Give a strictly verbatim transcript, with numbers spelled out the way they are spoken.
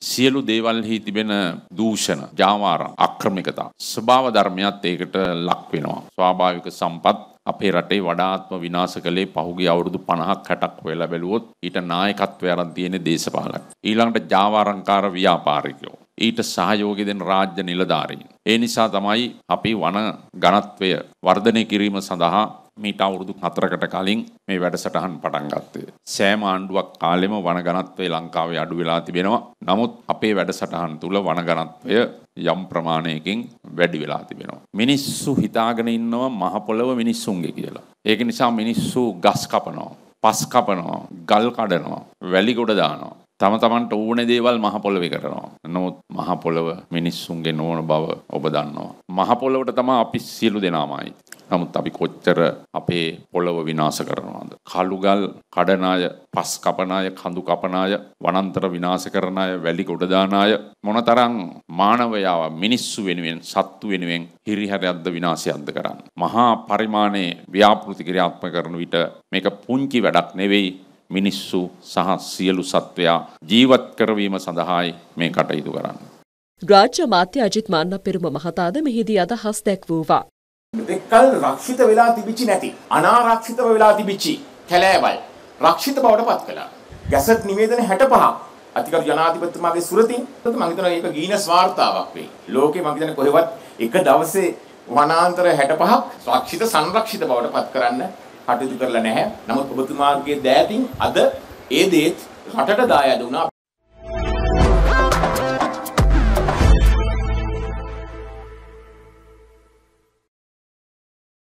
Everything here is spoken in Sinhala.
සියලු දේවල්හි තිබෙන දූෂණ, ජාවාරම්, අක්‍රමිකතා, ස්වභාව ධර්මයත් ඒකට ලක් වෙනවා. ස්වාභාවික සම්පත් අපේ රටේ වඩාත්ම විනාශ කළේ පහුගිය අවුරුදු පනහක් හැටක් වෙලා බැලුවොත් ඊට නායකත්වය අරන් තියෙන දේශපාලක. ඊළඟට ජාවාරම්කාර ව්‍යාපාරිකයෝ. ඊට සහයෝගය දෙන රාජ්‍ය නිලධාරීන්. ඒ නිසා තමයි අපි වන ඝනත්වය වර්ධනය කිරීම සඳහා මීට අවුරුදු හතරකට කලින් මේ වැඩසටහන් පටන් ගත්තේ. සෑම ආණ්ඩුවක් කාලෙම වන ඝනත්වය ලංකාවේ අඩු වෙලා තිබෙනවා. නමුත් අපේ වැඩසටහන් තුල වන ඝනත්වය යම් ප්‍රමාණයකින් වැඩි වෙලා තිබෙනවා. මිනිස්සු හිතාගෙන ඉන්නවා මහ පොළව මිනිස්සුන්ගේ කියලා. ඒක නිසා මිනිස්සු ගස් කපනවා, පස් කපනවා, ගල් කඩනවා, වැලි ගොඩ දානවා. තම තමන්ට ඕනේ දේවල් මහ පොළවේ කරනවා. නමුත් මහ පොළව මිනිස්සුන්ගේ නොවන බව ඔබ දන්නවා. මහ පොළවට තමයි අපි සියලු දෙනාමයි. නමුත් අපි කොච්චර අපේ පොළව විනාශ කරනවද? කළුගල් කඩන අය, පස් කපන අය, කඳු කපන අය, වනාන්තර විනාශ කරන අය, වැලි ගොඩ දාන අය මොනතරම් මානවයාව මිනිස්සු වෙනුවෙන්, සත්තු වෙනුවෙන් හිරිහැරයක්ද විනාශයක්ද කරන්නේ. මහා පරිමාණයේ ව්‍යාපෘති ක්‍රියාත්මක කරන විට මේක පුංචි වැඩක් නෙවෙයි. මිනිස්සු සහ සියලු සත්වයා ජීවත් කරවීම සඳහායි මේ කටයුතු කරන්නේ. රාජ්‍ය මාත්‍ය අජිත් මාන්නපෙරුම මහතාද මෙහිදී අදහස් දැක්වුවා. දෙකල් රක්ෂිත වෙලා තිබිච්චි නැති අනාරක්ෂිතව වෙලා තිබිච්චි කැලෑවල් රක්ෂිත බවට පත් කළා. ගැසට් නිවේදන හැටපහක් අතිගරු ජනාධිපතිතුමාගේ සුරතින් මම හිතනවා ඒක ගීනස් වාර්තාවක් වෙයි. ලෝකේ මම හිතන්නේ කොහෙවත් එක දවසේ වනාන්තර හැටපහක් රක්ෂිත සංරක්ෂිත බවට පත් කරන්න කටයුතු කරලා නැහැ. නමුත් ඔබතුමාගේ දෑතින් අද ඒ දේත් රටට දායාද වුණා.